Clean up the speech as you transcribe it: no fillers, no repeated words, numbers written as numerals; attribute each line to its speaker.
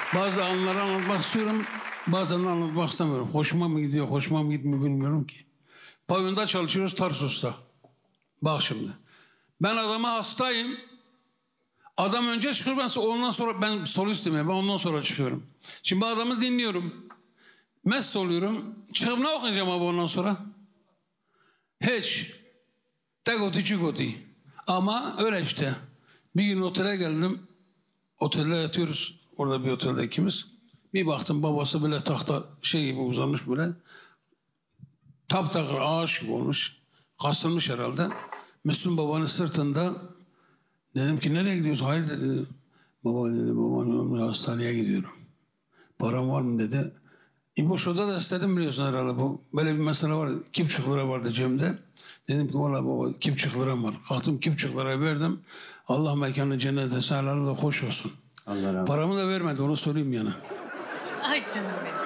Speaker 1: Bazı anları anlatmak istiyorum, bazen de anlatmak istemiyorum. Hoşuma mı gidiyor, hoşuma mı gitmiyor bilmiyorum ki. Pavyonda çalışıyoruz Tarsus'ta. Bak şimdi. Ben adama hastayım. Adam önce çıkıyor, ondan sonra ben solistim ya, ben ondan sonra çıkıyorum. Şimdi adamı dinliyorum. Mest oluyorum. Çıkıp ne okuyacağım abi ondan sonra? Hiç. Tek oti çikoti. Ama öyle işte. Bir gün otele geldim. Otelde yatıyoruz. Orada bir otelde ikimiz. Bir baktım babası böyle tahta şey gibi uzanmış böyle. Taptakır ağaç gibi olmuş. Kasılmış herhalde. Müslüm babanın sırtında. Dedim ki nereye gidiyorsun? Hayır dedi. Baba dedi, babam hastaneye gidiyorum. Param var mı dedi. İboşo'da da istedim biliyorsun herhalde bu. Böyle bir mesele var. 2,5 lira vardı cebimde. Dedim ki valla baba 2,5 liram var. Kalktım 2,5 lira verdim. Allah mekanı cennet etsin, helal da hoş olsun.
Speaker 2: Allah razı olsun.
Speaker 1: Paramı da vermedi, onu söyleyeyim yani.
Speaker 3: Ay canım benim.